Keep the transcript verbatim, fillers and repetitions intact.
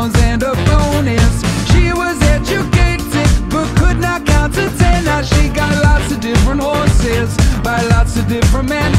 pounds and a bonus. She was educated but could not count to ten. Now she got lots of different horses by lots of different men.